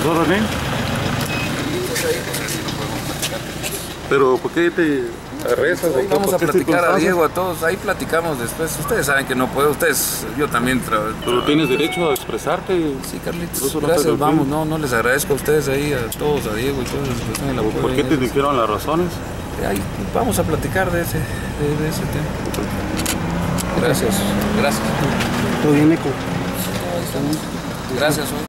pasó, René? Pero, ¿por qué te arrestas? Vamos a platicar a Diego, a todos, ahí platicamos después. Ustedes saben que no puedo, yo también Pero tienes derecho a expresarte. Sí, Carlitos, gracias, vamos, no les agradezco a ustedes ahí, a todos, a Diego y todos. ¿Por qué te dijeron las razones? Ahí vamos a platicar de ese tema. Gracias. ¿Todo bien, Eco? Gracias.